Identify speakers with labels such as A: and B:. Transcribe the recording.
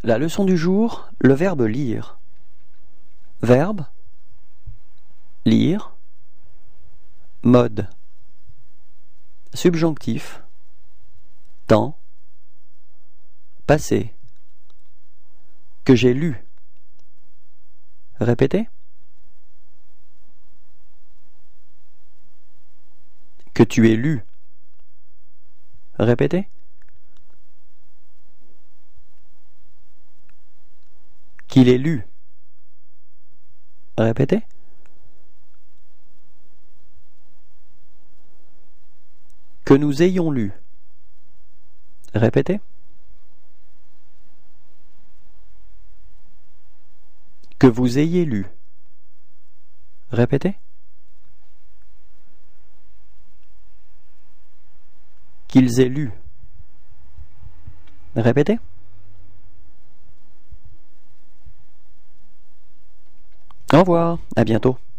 A: La leçon du jour, le verbe lire. Verbe, lire, mode, subjonctif, temps, passé, que j'ai lu. Répétez. Que tu aies lu. Répétez. Qu'il ait lu. Répétez. Que nous ayons lu. Répétez. Que vous ayez lu. Répétez. Qu'ils aient lu. Répétez. Au revoir, à bientôt.